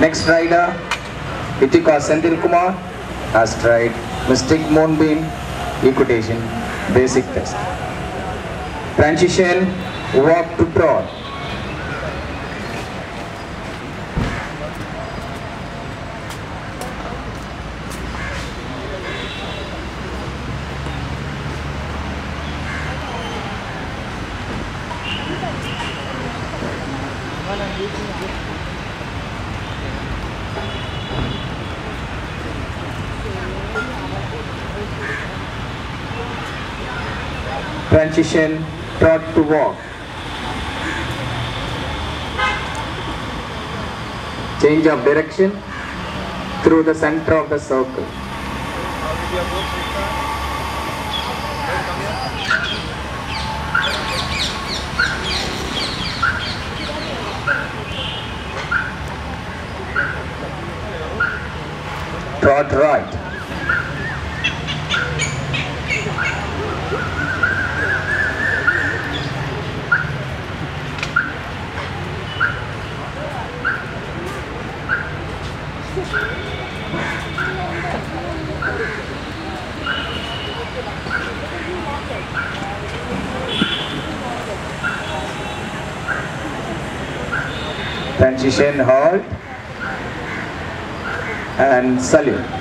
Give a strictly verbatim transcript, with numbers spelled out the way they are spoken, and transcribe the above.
Next rider, Itika Senthil Kumar, has tried Mystic Moonbeam Equitation Basic Test. Transition, walk to trot. Transition, trot to walk. Change of direction through the center of the circle. Trot right. Transition, halt and salute.